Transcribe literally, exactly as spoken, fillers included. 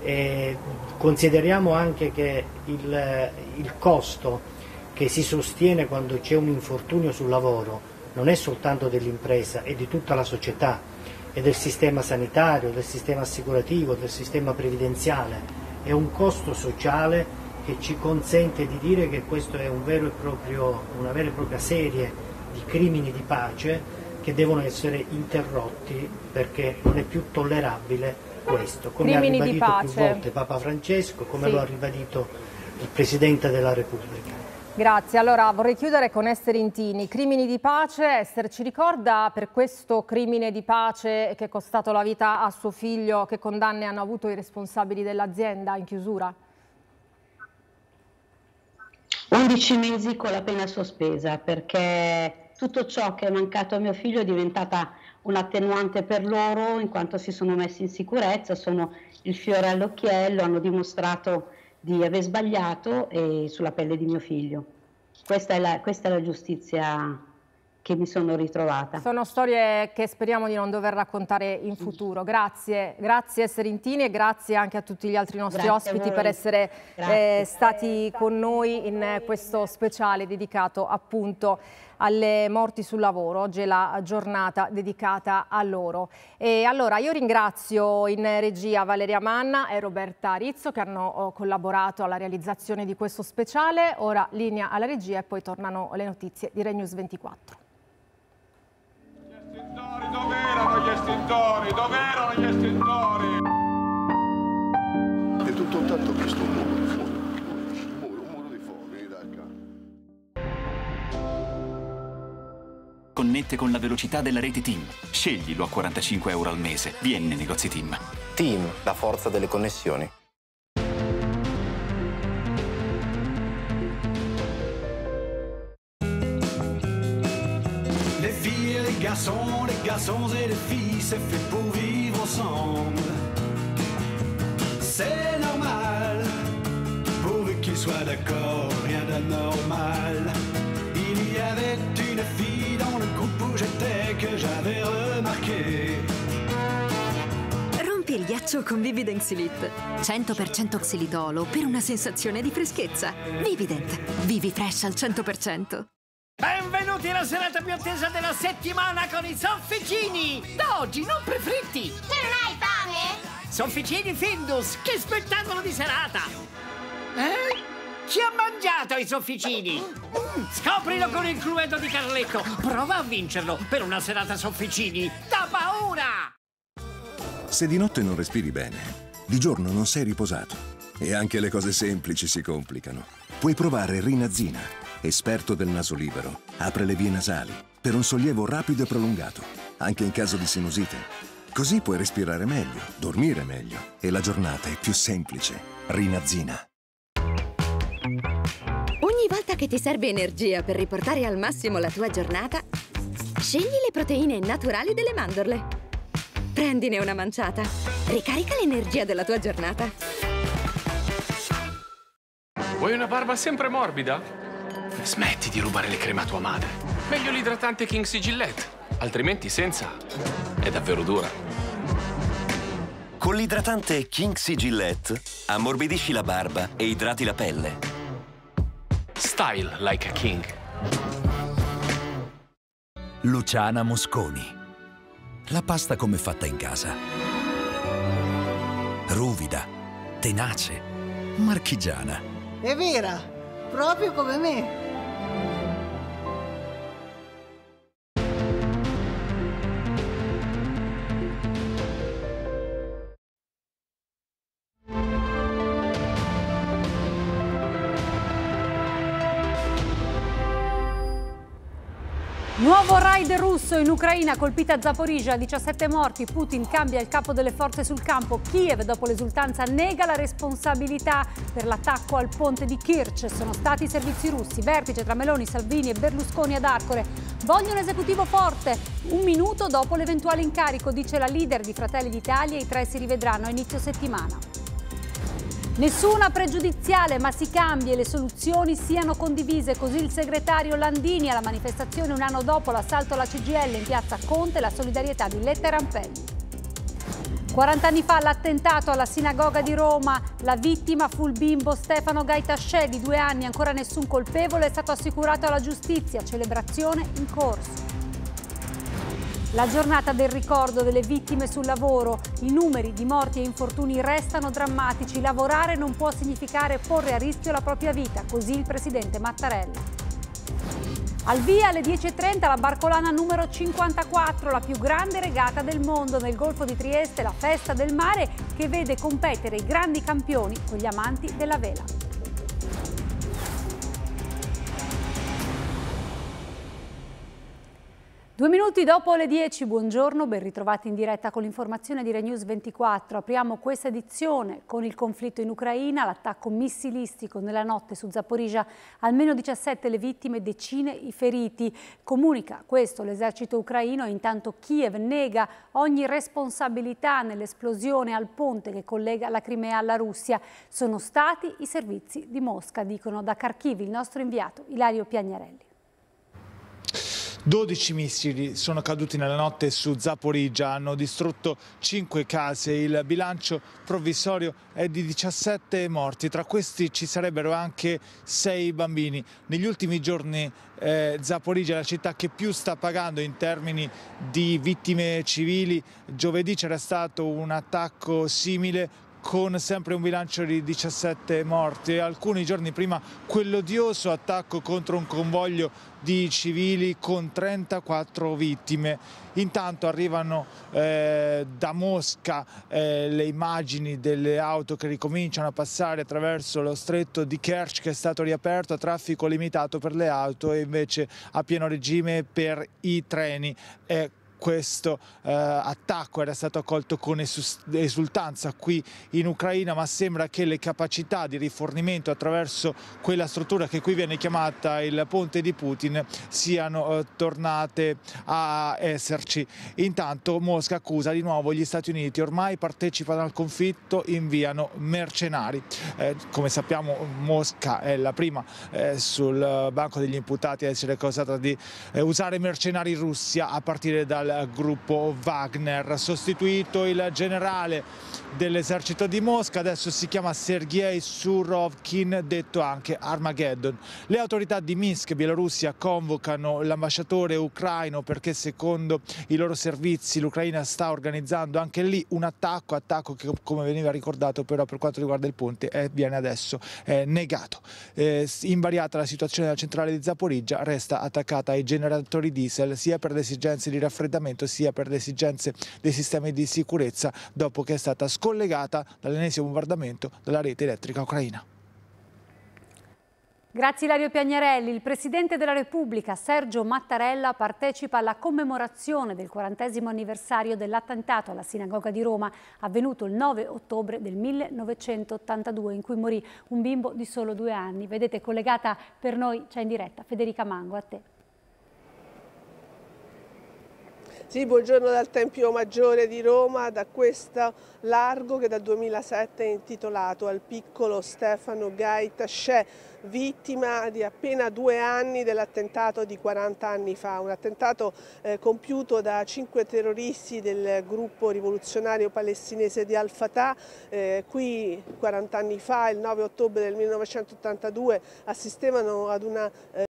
E consideriamo anche che il, il costo che si sostiene quando c'è un infortunio sul lavoro non è soltanto dell'impresa, è di tutta la società, è del sistema sanitario, del sistema assicurativo, del sistema previdenziale, è un costo sociale che ci consente di dire che questo è un vero e proprio, una vera e propria serie di crimini di pace che devono essere interrotti, perché non è più tollerabile questo, come Crimini ha di ribadito pace. più volte Papa Francesco, come Sì. lo ha ribadito il Presidente della Repubblica. Grazie, allora vorrei chiudere con Ester Intini. Crimini di pace, Ester ci ricorda per questo crimine di pace che è costato la vita a suo figlio, che condanne hanno avuto i responsabili dell'azienda in chiusura? undici mesi con la pena sospesa, perché tutto ciò che è mancato a mio figlio è diventata un'attenuante per loro, in quanto si sono messi in sicurezza, sono il fiore all'occhiello, hanno dimostrato di aver sbagliato e sulla pelle di mio figlio. Questa è la, questa è la giustizia che mi sono ritrovata. Sono storie che speriamo di non dover raccontare in futuro. Grazie, grazie Ester Intini e grazie anche a tutti gli altri nostri Grazie ospiti per essere eh, stati con noi in questo speciale dedicato appunto alle morti sul lavoro. Oggi è la giornata dedicata a loro. E allora io ringrazio in regia Valeria Manna e Roberta Rizzo che hanno collaborato alla realizzazione di questo speciale. Ora linea alla regia e poi tornano le notizie di Rai News ventiquattro. Dove erano gli estintori? Dove erano gli estintori? È tutto un tanto questo muro di fuoco. Un muro, un muro di fuoco, vieni da qua. Connette con la velocità della rete TIM. Sceglilo a quarantacinque euro al mese. Vieni nei negozi TIM. TIM, la forza delle connessioni. Les garçons, les garçons et les filles, c'est fait pour vivre ensemble. C'est normal, pourvu qu'ils soient d'accord, rien d'anormal. Il y avait une fille dans le groupe où j'étais que j'avais remarqué. Rompi il ghiaccio con Vivident Xylit. cento per cento xilitolo per una sensazione di freschezza. Vivident, vivi fresh al cento per cento. Benvenuti alla serata più attesa della settimana con i sofficini! Da oggi non prefritti! Tu non hai fame? Sofficini Findus, che spettacolo di serata! Eh? Chi ha mangiato i sofficini? Mm, scoprilo con il cluedo di Carletto! Prova a vincerlo per una serata sofficini! Da paura! Se di notte non respiri bene, di giorno non sei riposato e anche le cose semplici si complicano. Puoi provare Rinazina. Esperto del naso libero, apre le vie nasali per un sollievo rapido e prolungato, anche in caso di sinusite. Così puoi respirare meglio, dormire meglio e la giornata è più semplice. Rinazina. Ogni volta che ti serve energia per riportare al massimo la tua giornata, scegli le proteine naturali delle mandorle. Prendine una manciata. Ricarica l'energia della tua giornata. Vuoi una barba sempre morbida? Smetti di rubare le creme a tua madre. Meglio l'idratante King Sigillet, altrimenti senza è davvero dura. Con l'idratante King Sigillet ammorbidisci la barba e idrati la pelle. Style like a king. Luciana Mosconi. La pasta come fatta in casa. Ruvida, tenace, marchigiana. È vera, proprio come me. Nuovo raid russo in Ucraina, colpita Zaporizhzhia, diciassette morti, Putin cambia il capo delle forze sul campo, Kiev dopo l'esultanza nega la responsabilità per l'attacco al ponte di Kerch, sono stati i servizi russi, vertice tra Meloni, Salvini e Berlusconi ad Arcore, vogliono esecutivo forte, un minuto dopo l'eventuale incarico, dice la leader di Fratelli d'Italia, i tre si rivedranno a inizio settimana. Nessuna pregiudiziale, ma si cambia e le soluzioni siano condivise, così il segretario Landini alla manifestazione un anno dopo l'assalto alla C G I L in piazza Conte, la solidarietà di Letta e Rampelli. quaranta anni fa l'attentato alla sinagoga di Roma, la vittima fu il bimbo Stefano Gaitascè di due anni, ancora nessun colpevole è stato assicurato alla giustizia, celebrazione in corso. La giornata del ricordo delle vittime sul lavoro, i numeri di morti e infortuni restano drammatici, lavorare non può significare porre a rischio la propria vita, così il presidente Mattarella. Al via alle dieci e trenta la Barcolana numero cinquantaquattro, la più grande regata del mondo nel Golfo di Trieste, la festa del mare che vede competere i grandi campioni con gli amanti della vela. Due minuti dopo le dieci, buongiorno, ben ritrovati in diretta con l'informazione di Rai News ventiquattro. Apriamo questa edizione con il conflitto in Ucraina, l'attacco missilistico nella notte su Zaporizhzhia, almeno diciassette le vittime, decine i feriti. Comunica questo l'esercito ucraino, intanto Kiev nega ogni responsabilità nell'esplosione al ponte che collega la Crimea alla Russia. Sono stati i servizi di Mosca, dicono da Kharkiv il nostro inviato Ilario Piagnarelli. dodici missili sono caduti nella notte su Zaporizhzhia, hanno distrutto cinque case, il bilancio provvisorio è di diciassette morti, tra questi ci sarebbero anche sei bambini. Negli ultimi giorni eh, Zaporizhzhia è la città che più sta pagando in termini di vittime civili. Giovedì c'era stato un attacco simile con sempre un bilancio di diciassette morti e alcuni giorni prima quell'odioso attacco contro un convoglio di civili con trentaquattro vittime. Intanto arrivano eh, da Mosca eh, le immagini delle auto che ricominciano a passare attraverso lo stretto di Kerch, che è stato riaperto a traffico limitato per le auto e invece a pieno regime per i treni. Eh, Questo eh, attacco era stato accolto con esultanza qui in Ucraina, ma sembra che le capacità di rifornimento attraverso quella struttura che qui viene chiamata il ponte di Putin siano eh, tornate a esserci. Intanto Mosca accusa di nuovo gli Stati Uniti, ormai partecipano al conflitto, inviano mercenari. Eh, come sappiamo Mosca è la prima eh, sul banco degli imputati a essere accusata di eh, usare mercenari russi a partire dal gruppo Wagner. Sostituito il generale dell'esercito di Mosca, adesso si chiama Sergei Surovkin, detto anche Armageddon. Le autorità di Minsk, Bielorussia, convocano l'ambasciatore ucraino perché secondo i loro servizi l'Ucraina sta organizzando anche lì un attacco, attacco che come veniva ricordato però per quanto riguarda il ponte eh, viene adesso eh, negato. Eh, invariata la situazione della centrale di Zaporizhzhia, resta attaccata ai generatori diesel sia per le esigenze di raffreddamento sia per le esigenze dei sistemi di sicurezza dopo che è stata scollegata dall'ennesimo bombardamento della rete elettrica ucraina. Grazie Ilario Piagnarelli. Il Presidente della Repubblica Sergio Mattarella partecipa alla commemorazione del quarantesimo anniversario dell'attentato alla sinagoga di Roma avvenuto il nove ottobre del millenovecentottantadue in cui morì un bimbo di solo due anni. Vedete, collegata per noi, c'è in diretta Federica Mango, a te. Sì, buongiorno dal Tempio Maggiore di Roma, da questo largo che dal duemilasette è intitolato al piccolo Stefano Gaitascè, vittima di appena due anni dell'attentato di quaranta anni fa, un attentato eh, compiuto da cinque terroristi del gruppo rivoluzionario palestinese di Al-Fatah. Eh, qui quaranta anni fa, il nove ottobre del millenovecentottantadue, assistevano ad una eh,